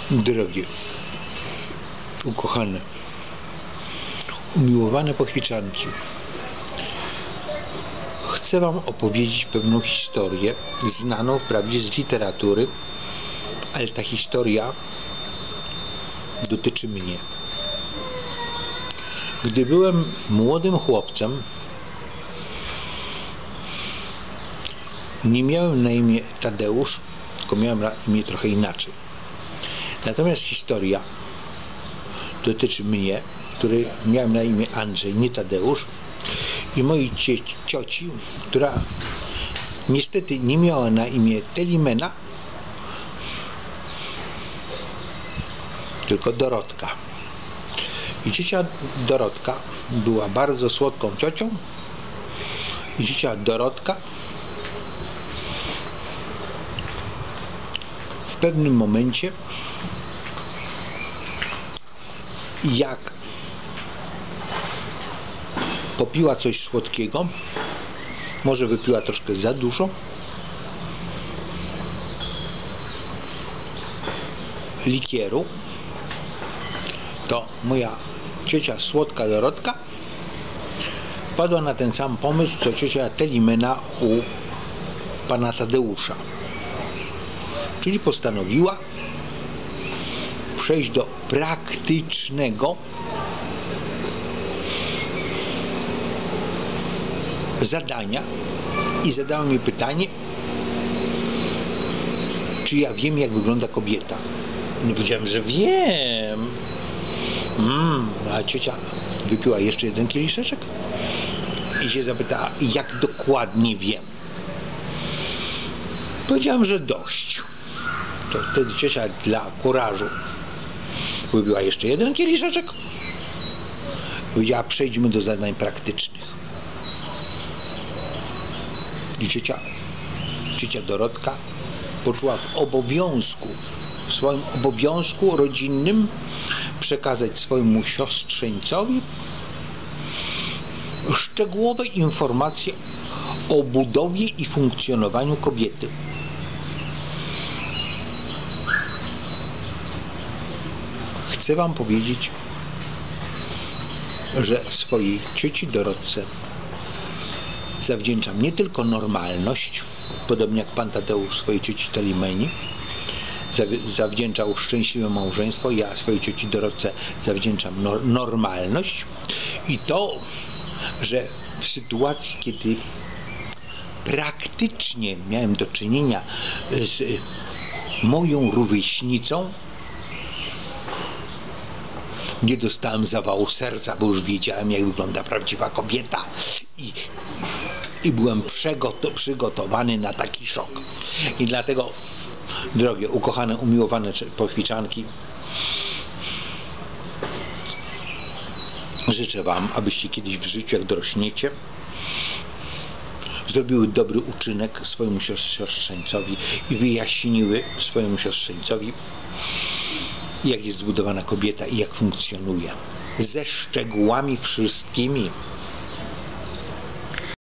Drogie, ukochane, umiłowane pochwiczanki, chcę Wam opowiedzieć pewną historię, znaną wprawdzie z literatury, ale ta historia dotyczy mnie. Gdy byłem młodym chłopcem, nie miałem na imię Tadeusz, tylko miałem na imię trochę inaczej. Natomiast historia dotyczy mnie, który miałem na imię Andrzej, nie Tadeusz, i mojej cioci, która niestety nie miała na imię Telimena, tylko Dorotka. I ciocia Dorotka była bardzo słodką ciocią i ciocia Dorotka w pewnym momencie, jak popiła coś słodkiego, może wypiła troszkę za dużo, likieru, to moja ciocia słodka Dorotka wpadła na ten sam pomysł, co ciocia Telimena u pana Tadeusza. Czyli postanowiła przejść do praktycznego zadania i zadała mi pytanie, czy ja wiem, jak wygląda kobieta. No powiedziałem, że wiem. A ciocia wypiła jeszcze jeden kieliszeczek i się zapytała, jak dokładnie wiem. Powiedziałem, że dość. To wtedy ciocia dla kurażu wypiła jeszcze jeden kieliszeczek i powiedziała, przejdźmy do zadań praktycznych. I ciocia Dorotka poczuła w swoim obowiązku rodzinnym przekazać swojemu siostrzeńcowi szczegółowe informacje o budowie i funkcjonowaniu kobiety. Chcę Wam powiedzieć, że swojej cioci Dorotce zawdzięczam nie tylko normalność, podobnie jak pan Tadeusz swojej cioci Telimeni zawdzięczał szczęśliwe małżeństwo, ja swojej cioci Dorotce zawdzięczam normalność i to, że w sytuacji, kiedy praktycznie miałem do czynienia z moją rówieśnicą, nie dostałem zawału serca, bo już wiedziałem, jak wygląda prawdziwa kobieta i byłem przygotowany na taki szok. I dlatego, drogie, ukochane, umiłowane pochwiczanki, życzę Wam, abyście kiedyś w życiu, jak dorośniecie, zrobiły dobry uczynek swojemu siostrzeńcowi i wyjaśniły swojemu siostrzeńcowi, jak jest zbudowana kobieta i jak funkcjonuje. Ze szczegółami wszystkimi.